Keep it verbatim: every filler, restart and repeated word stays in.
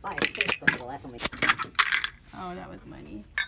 Five pesos, the last one we got. Oh, that was money.